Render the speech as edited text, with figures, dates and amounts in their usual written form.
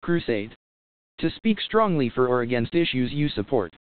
crusade. To speak strongly for or against issues you support.